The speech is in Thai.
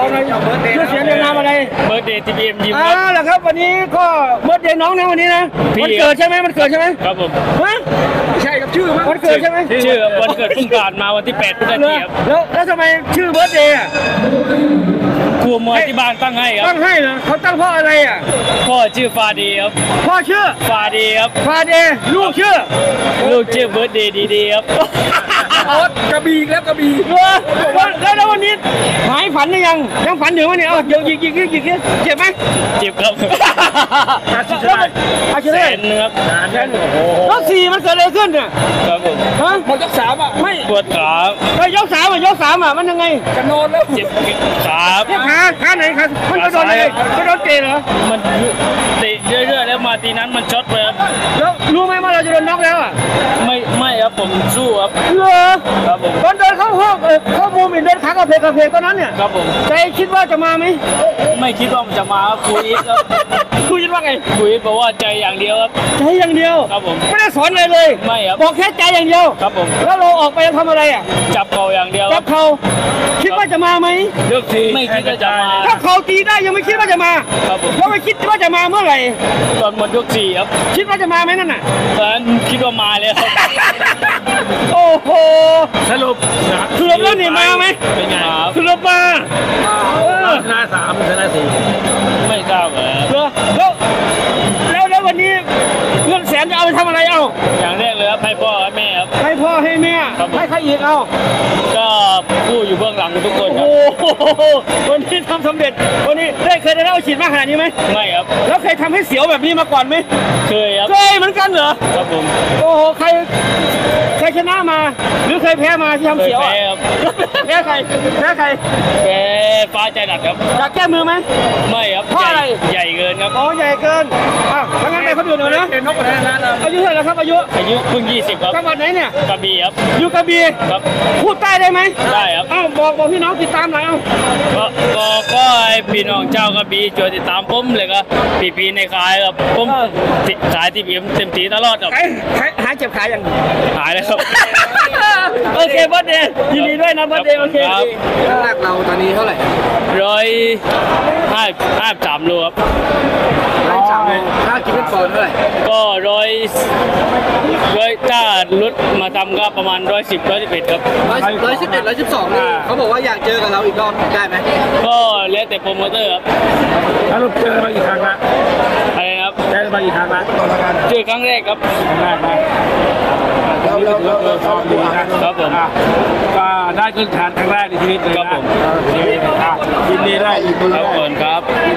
อะไรชื่อเสียงเรียงนามอะไรเบิร์ดเดย์ทีพีเอ็มยิมแหละครับวันนี้ก็เบิร์ดเดย์น้องนะวันนี้นะวันเกิดใช่ไหมมันเกิดใช่ไหมครับผมฮะใช่ครับชื่อวันเกิดใช่ไหมชื่อวันเกิดเพิ่งผ่านมาวันที่8 พฤศจิกายนแล้วทำไมชื่อเบิร์ดเดย์อ่ะครูมวยที่บ้านตั้งให้ครับตั้งให้เหรอเขาตั้งเพราะอะไรอ่ะพ่อชื่อฟาดีครับพ่อชื่อฟาดีครับฟาเดย์ลูกชื่อเบิร์ดเดย์ดีๆครับกระบี่แล้วกระบี่แล้ววันนี้หายฝันหรือยังฝันอยู่ไหมเนี่ยเดี๋ยวยิงเจ็บไหมเจ็บครับอาชีพครับแล้ว4มันเกิดอะไรขึ้นเนี่ยครับผมฮะหมดยก3อ่ะไม่ปวดขายก3อ่ะมันยังไงจะนอนแล้วเจ็บขาขาไหนครับมันโดนอะไรก็โดนเตะเหรอมันเตะเรื่อยๆแล้วมาทีนั้นมันช็อตไปครับแล้วรู้ไหมว่าเราจะโดนน็อกแล้วอ่ะไม่ครับผมสู้ครับครับผมตอนเดินเข้าห้องเข้ามุมเดินขากระเพกตอนนั้นเนี่ยครับผมใจคิดว่าจะมาไหมไม่คิดว่ามันจะมาครับครูอีทครับครูคิดว่าไงครูอีทบอกว่าใจอย่างเดียวครับใจอย่างเดียวครับผมไม่ได้สอนอะไรเลยไม่ครับบอกแค่ใจอย่างเดียวครับผมแล้วเราออกไปทำอะไรอ่ะจับเข่าอย่างเดียวจับเข่าคิดว่าจะมาไหมยกทีไม่คิดว่าจะมาถ้าเข่าตีได้ยังไม่คิดว่าจะมาครับผมแล้วไม่คิดว่าจะมาเมื่อไหร่ตอนหมดยก4ครับคิดว่าจะมาไหมนั่นน่ะตอนนั้นคิดว่ามาเลยครับโอ้โหสรุปแล้วนี่มาไหมเป็นไงครับสรุปมาชนะ3ชนะ4ไม่ทราบแล้ววันนี้เงิน100,000จะเอาไปทำอะไรเอาอย่างแรกเลยครับให้พ่อให้แม่ครับให้พ่อให้แม่ให้ใครอีกเอาก็ผู้อยู่เบื้องหลังทุกคนครับโอ้โหวันนี้ทำสำเร็จวันนี้เคยได้เอาฉีดมากขนาดนี้ไหมไม่ครับแล้วเคยทำให้เสียวแบบนี้มาก่อนไหมเคยครับเคยเหมือนกันเหรอครับผมโอ้โหใครชนะมาหรือเคยแพ้มาที่ทำเสียวแพ้ใครแพ้ฟ้าใจหนักครับอยากแก้มือไหมไม่ครับเพราะอะไรใหญ่เกินครับอ๋อใหญ่เกินแล้วงั้นไปเขาดูหน่อยนะเป็นนกกระทะนะอายุเท่าไหร่ครับอายุเพิ่ง20ครับจังหวัดไหนเนี่ยกระบี่ครับอยู่กระบี่ครับพูดใต้ได้ไหมได้ครับบอกพี่น้องติดตามหน่อยก็ให้พี่น้องเจ้ากระบี่ช่วยติดตามผมเลยครับปีในขายครับผมขายที่PMเต็มที่ตลอดครับหายเจ็บขาอย่างหายเลยครับโอเคเบิร์ดเดย์ยินดีด้วยนะเบิร์ดเดย์โอเคครับน้ำหนักเราตอนนี้เท่าไหร่ 153 โลครับถ้ากินเป็นปอนด์เท่าไหร่ก็ถ้าลดมาทำก็ประมาณ110 111ครับ 111 112นี่เขาบอกว่าอยากเจอกับเราอีกรอบได้ไหมก็แล้วแต่โปรโมเตอร์ครับแล้วเราเจอมากี่ครั้งละอะไรครับเจอมากี่ครั้งละเจอครั้งแรกครับเราซ้อมดีครับผมก็ได้ขึ้นฐานครั้งแรกในชีวิตเลยครับผมยินดีได้อีกคนครับ